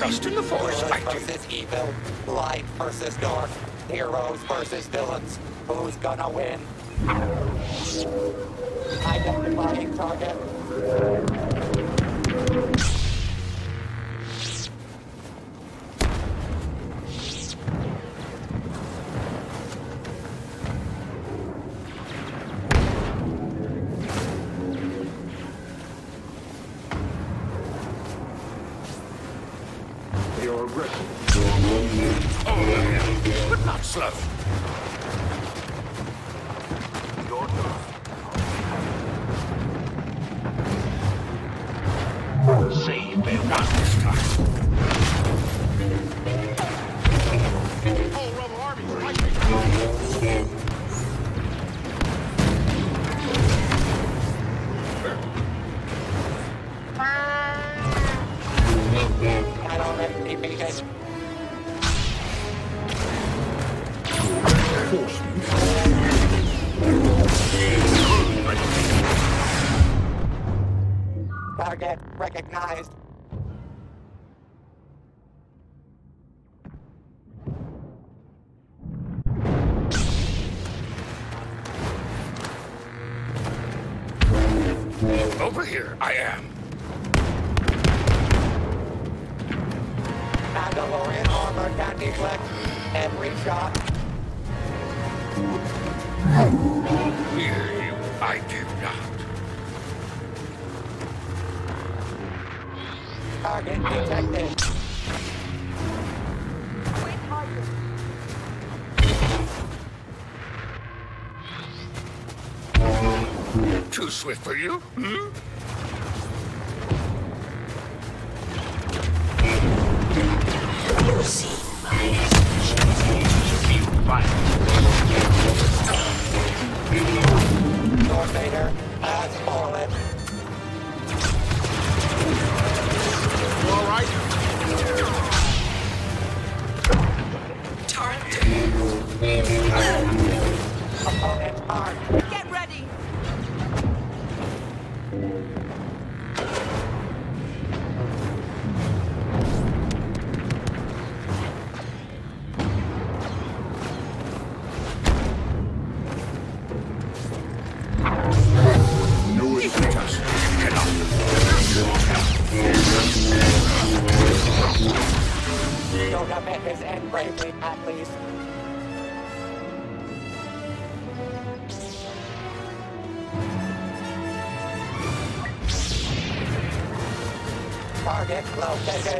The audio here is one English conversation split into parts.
trust in the Force, Good I do. versus evil, light versus dark, heroes versus villains. Who's gonna win? Identifying target. You're aggressive. Oh, but not slow. Your turn. Save it one this time. Whole rebel army's right there. I don't have defeated. Target recognized. Over here, I am. Mandalorian armor can deflect every shot. Fear you, I do not. Target detected. Too swift for you, hmm? You see my Feel fine. Darth Vader has fallen. All right. Opponent armed. Get ready! No You escape. just cannot. Yoda met his end bravely, at least. Target located.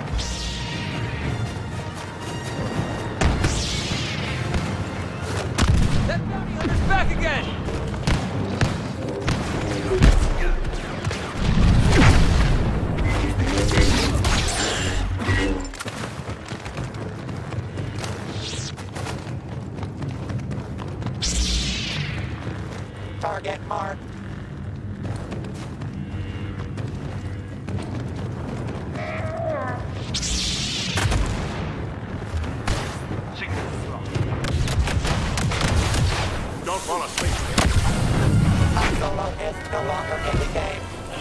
That bounty hunter's back again! Target marked. Don't fall asleep. Han Solo is no longer in the game.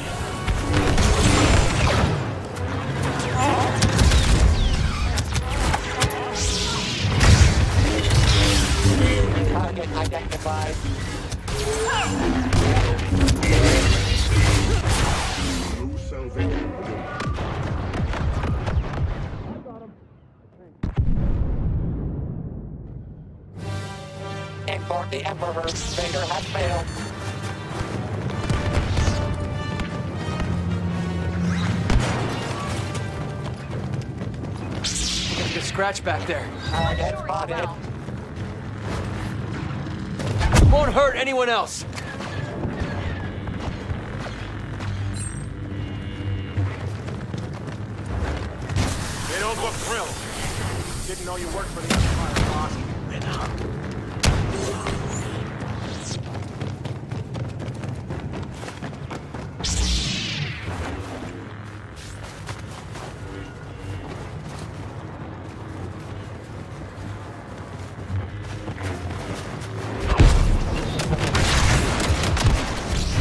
Target identified. No salvation. Inform the Emperor. Vader has failed. Get a scratch back there. Target spotted. Won't hurt anyone else. They don't look thrilled. Didn't know you worked for the Empire, boss.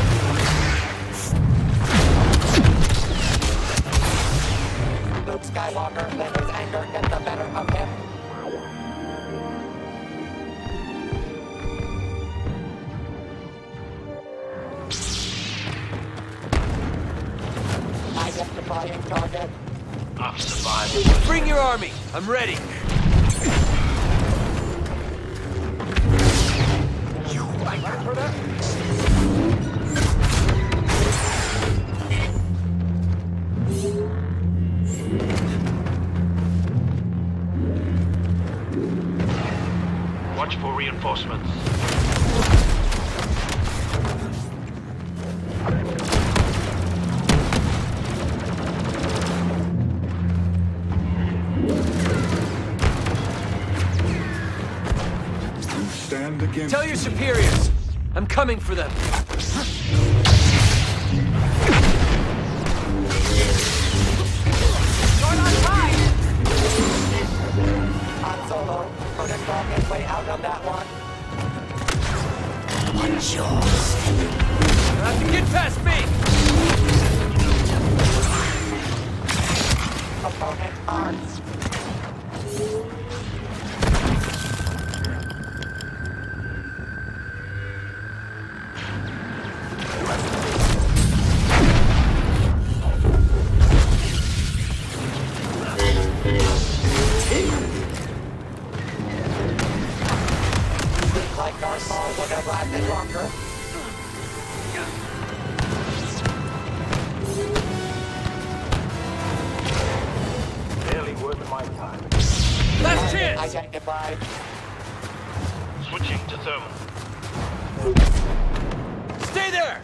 Luke Skywalker longer let his anger get the better of him. Identifying target. I've survived. Bring your army. I'm ready. You like For that? watch for reinforcements. Stand against Tell your superiors. I'm coming for them. Han Solo couldn't talk his way out of that one. What's yours? You have to get past me. Opponent arms. Like Darth Maul would have lasted longer. Barely worth my time. Last chance. Identified. Switching to thermal. Stay there.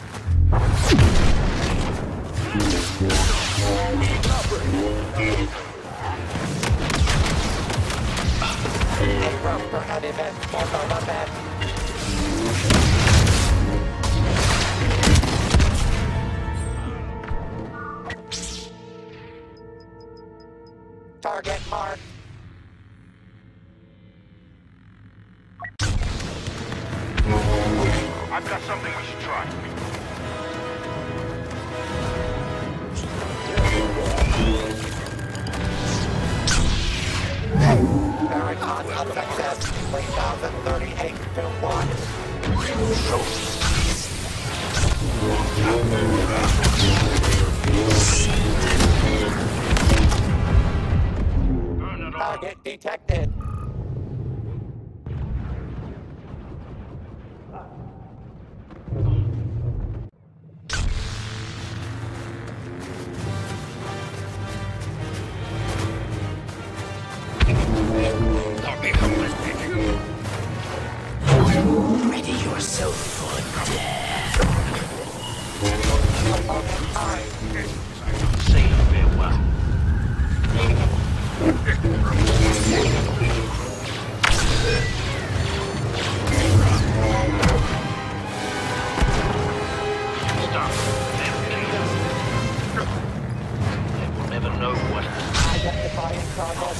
A rope for an event for the event. Target marked. I've got something we should try. Very odds of success. 3038 to 1. Burn it all. Target detected. I'll be homeless, baby. Ready yourself for death. Opponent armed. Say farewell. Stop. They will never know what Identifying target.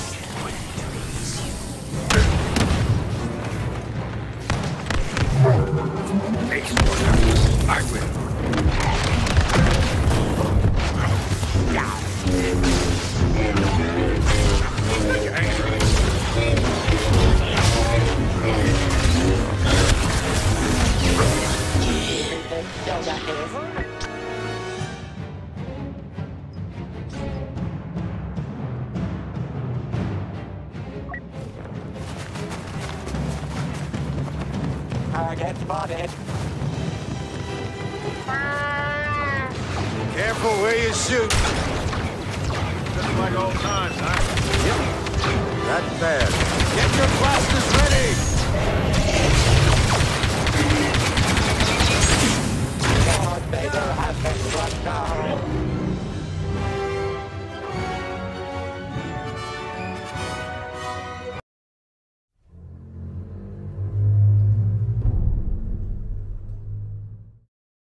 Ace Warrior. I will. Still that is. Target spotted. Careful where you shoot. Just like old times, huh? Yep. That's bad. Get your blasters ready!